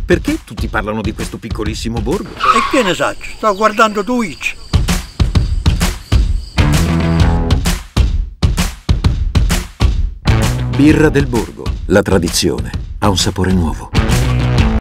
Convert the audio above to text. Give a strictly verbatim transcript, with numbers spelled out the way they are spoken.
Perché tutti parlano di questo piccolissimo borgo? E che ne sai? Sto guardando Twitch. Birra del Borgo. La tradizione ha un sapore nuovo.